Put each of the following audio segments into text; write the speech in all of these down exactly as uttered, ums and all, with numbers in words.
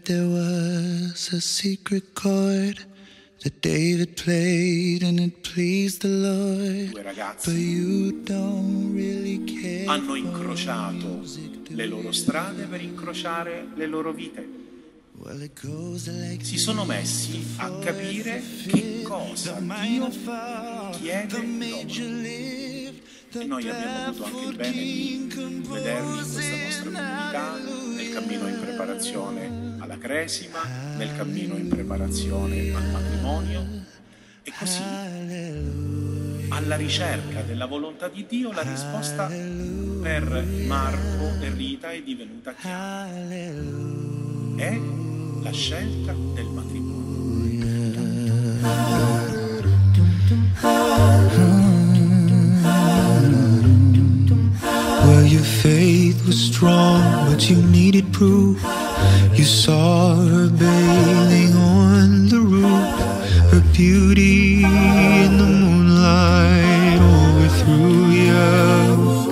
that there was a secret chord that David played and it pleased the Lord. Due ragazzi But you don't really care hanno incrociato le loro strade per incrociare le loro vite. Si sono messi a capire che cosa Dio chiede loro. E noi abbiamo avuto anche il bene di vederli in questa nostra comunità, nel cammino in preparazione alla cresima, nel cammino in preparazione al matrimonio. E così, alla ricerca della volontà di Dio, la risposta per Marco e Rita è divenuta chiara. È la scelta del matrimonio. Well, your faith was strong, but you needed proof. You saw her bathing on the roof, her beauty in the moonlight overthrew you.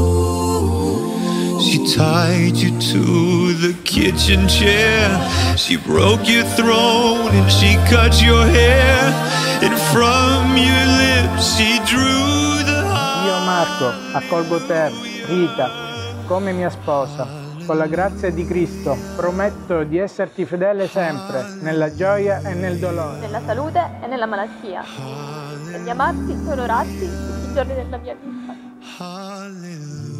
She tied you to the kitchen chair, she broke your throne and she cut your hair, and from your lips she drew the heart. Io, Marco, accolgo te, Rita, come mia sposa. Con la grazia di Cristo prometto di esserti fedele sempre, nella gioia e nel dolore, nella salute e nella malattia, e di amarti e onorarti tutti i giorni della mia vita. Hallelujah.